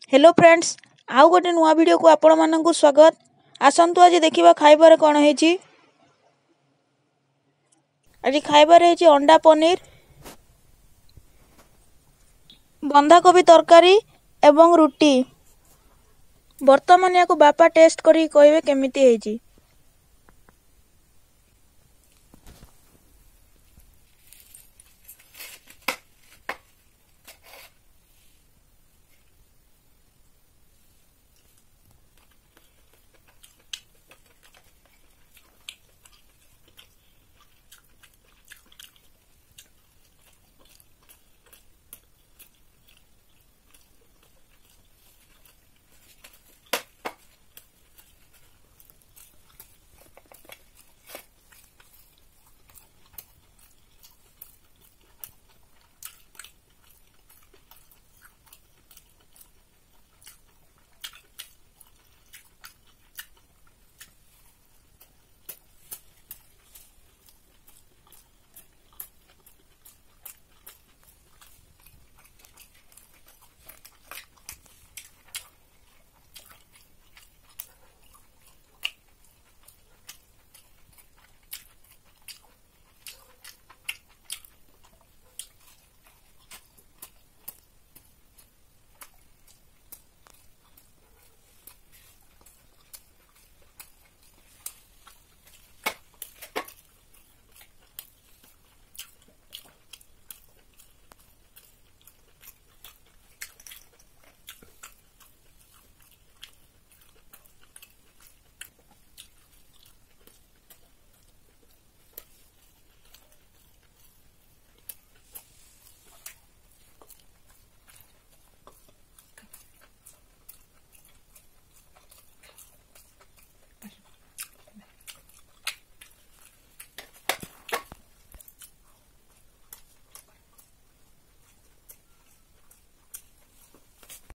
Hello friends, आउ गोटे नुआ वीडियो को आपण मानक स्वागत। आसंतु आज देखिबा खाइबार कौन है। आज खाइबार है अंडा पनीर, बंधाकोबी तरकारी एवं रुटी। वर्तमान या बापा टेस्ट करी कहबे केमिति है।